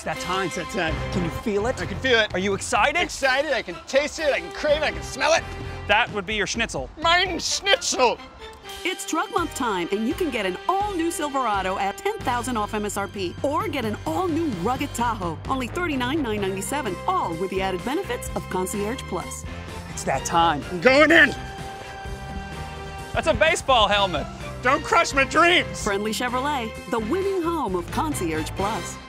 that time. It's that time. Can you feel it? I can feel it. Are you excited? Excited. I can taste it. I can crave it. I can smell it. That would be your schnitzel. Mein Schnitzel. It's Truck Month time, and you can get an all-new Silverado at $10,000 off MSRP, or get an all-new rugged Tahoe, only $39,997, all with the added benefits of Concierge Plus. It's that time. I'm going in. That's a baseball helmet. Don't crush my dreams. Friendly Chevrolet, the winning home of Concierge Plus.